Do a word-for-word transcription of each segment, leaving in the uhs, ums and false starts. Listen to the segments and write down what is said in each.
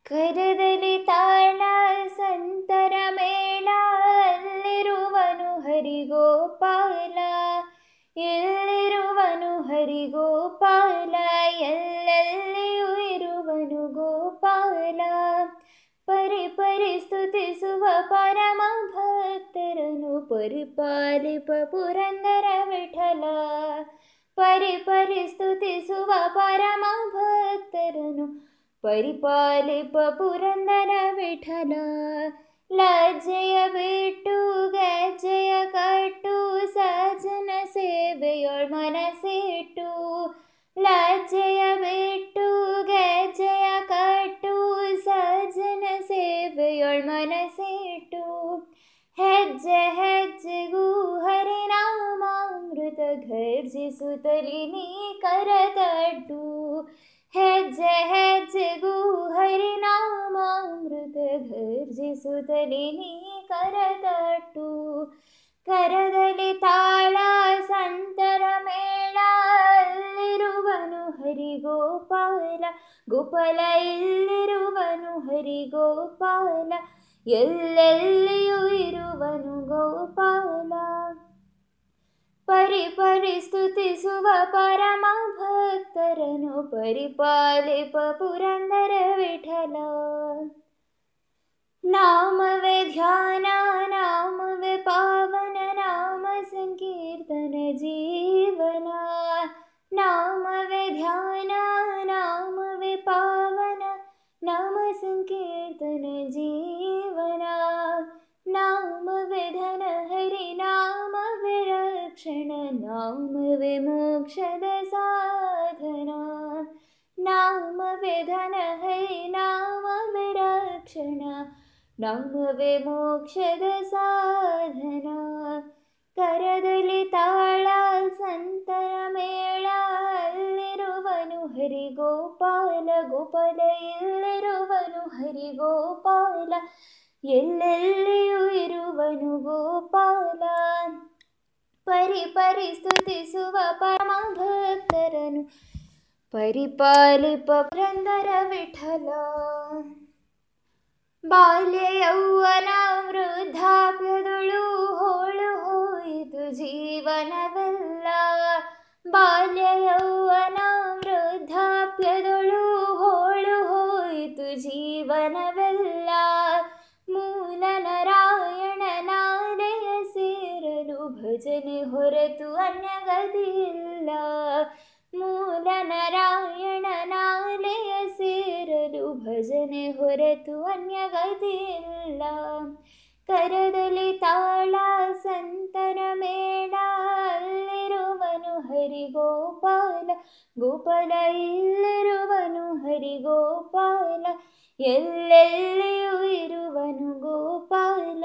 ಕರದಲ್ಲಿ ತಾಳ ಸಂತರ ಮೇಳ, ಅಲ್ಲಿರುವನು ಹರಿಗೋಪಾಲ, ಎಲ್ಲಿರುವನು ಹರಿಗೋಪಾಲ, ಎಲ್ಲೆಲ್ಲಿಯೂ ಇರುವನು ಗೋಪಾಲ. ಪರಿ ಪರಿ ಸ್ತುತಿಸುವ ಪರಮ ಭಕ್ತರನು ಪರಿಪಾಲಿಪ ಪುರಂದರ ವಿಠಲ. ಪರಿ ಪರಿ ಸ್ತುತಿಸುವ ಪರಮ ಭಕ್ತರನು ಪರಿಪಾಲಿಪ ಪುರಂದರ ವಿಠಲ. ಲಜ್ಜೆಯ ಬಿಟ್ಟು ಗೆಜ್ಜೆಯ ಕಟ್ಟು, ಸಜ್ಜನ ಸೇವೆಯೊಳ್ ಮನಸ್ಸಿಟ್ಟು. ಲಜ್ಜೆಯ ಬಿಟ್ಟು ಗೆಜ್ಜೆಯ ಕಟ್ಟು, ಸಜ್ಜನ ಸೇವೆಯೊಳ್ ಮನಸ್ಸಿಟ್ಟು. ಹೆಜ್ಜೆ ಹೆಜ್ಜೆಗೂ ಹರಿನಾಮಾಮೃತ ಘರ್ಜಿಸುತ್ತಲಿ ನೀ ಕರತಟ್ಟು. ಹೆಜ್ಜೆ ಹೆಜ್ಜೆಗೂ ಹರಿನಾಮಾಮೃತ ಘರ್ಜಿಸುತ್ತಲಿ ನೀ ಕರತಟ್ಟು. ಕರದಲ್ಲಿ ತಾಳ ಸಂತರ ಮೇಳ, ಅಲ್ಲಿರುವನು ಹರಿಗೋಪಾಲ, ಗೋಪಾಲ ಇಲ್ಲಿರುವನು ಹರಿಗೋಪಾಲ, ಎಲ್ಲೆಲ್ಲಿಯೂ ಇರುವನು ಗೋಪಾಲ. ಪರಿ ಪರಿ ಸ್ತುತಿಸುವ ಪರಮ ಭಕ್ತರನು ಪರಿಪಾಲಿಪ ಪುರಂದರ ವಿಠಲ. ನಾಮವೇ ಧ್ಯಾನ ನಾಮವೇ ಪಾವನ, ನಾಮ ಸಂಕೀರ್ತನ ಜೀವನ. ನಾಮವೇ ಧ್ಯಾನ ನಾಮವೇ ಪಾವನ, ನಾಮ ಸಂಕೀರ್ತನ ಜೀವನ. ನಾಮವೇ ಧನ ಹರಿ ನಾಮವೇ ರಕ್ಷಣ, ನಾಮವೇ ಮೋಕ್ಷದ ಸಾಧನ. ನಾಮವೇ ಧನ ಹರಿ ನಾಮವೇ ರಕ್ಷಣ, ನಾಮವೇ ಮೋಕ್ಷದ ಸಾಧನ. ಕರದಲ್ಲಿ ತಾಳ ಸಂತರ ಮೇಳ, ಅಲ್ಲಿರುವನು ಹರಿಗೋಪಾಲ, ಗೋಪಾಲ ಇಲ್ಲಿರುವನು ಹರಿಗೋಪಾಲ, ಎಲ್ಲೆಲ್ಲಿಯೂ ಇರುವನು ಗೋಪಾಲ. ಪರಿ ಪರಿ ಸ್ತುತಿಸುವ ಪರಮ ಭಕ್ತರನು ಪರಿಪಾಲಿಪ ಪುರಂದರ ವಿಠಲ. ಬಾಲ್ಯ ಯೌವನ ವೃದ್ಧಾಪ್ಯದಳು ಹೋಳು ಹೋಯಿತು ಜೀವನವೆಲ್ಲ. ಬಾಲ್ಯ ಯೌವನ ವೃದ್ಧಾಪ್ಯದಳು ಹೋಳು ಹೋಯಿತು ಜೀವನವೆಲ್ಲ. ಮೂಲ ನಾರಾಯಣ ನಾಲೆಯ ಸೇರಲು ಭಜನೆ ಹೊರತು ಅನ್ಯಗತಿಯಿಲ್ಲ. ಮೂಲ ನಾರಾಯಣ ನಾಲೆಯ ಸೇರಲು ಭಜನೆ ಹೊರತು ಅನ್ಯಗತಿಯಿಲ್ಲ. ಕರದಲ್ಲಿ ತಾಳ ಸಂತರ ಮೇಳ, ಅಲ್ಲಿರುವನು ಹರಿಗೋಪಾಲ, ಗೋಪಾಲ ಇಲ್ಲಿರುವನು ಹರಿಗೋಪಾಲ, ಎಲ್ಲೆಲ್ಲಿಯೂ ಇರುವನು ಗೋಪಾಲ.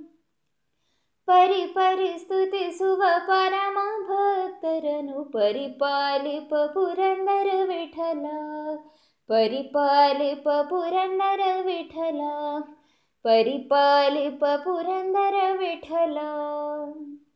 ಪರಿ ಪರಿ ಸ್ತುತಿಸುವ ಪರಮ ಭಕ್ತರನು ಪರಿಪಾಲಿಪ ಪುರಂದರ ವಿಠಲ. ಪರಿಪಾಲಿಪ ಪುರಂದರ ವಿಠಲ, ಪರಿಪಾಲಿಪ ಪುರಂದರ ವಿಠಲ.